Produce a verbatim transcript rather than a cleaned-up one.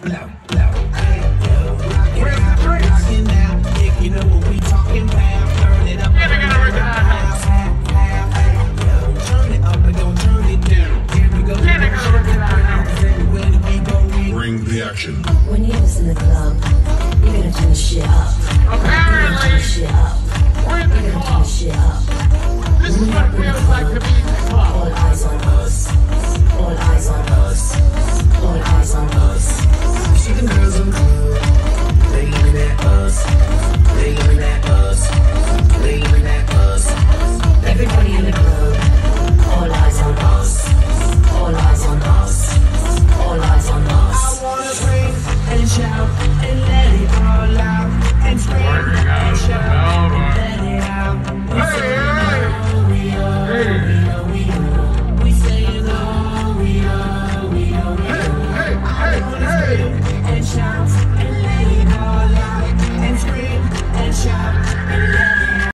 blow, blow. Where's the drinks? You know what we talking about. Turn it up. Yeah, I gotta recognize that. Turn it up and don't turn it down. Here we go. Yeah, I gotta recognize that. Bring the action. When you was in the club, you're gonna turn the shit up. Apparently, Shit up. we're in the Turn the club. shit up. This is what it feels like to be in the club. All eyes on us. All eyes on us. All eyes on us.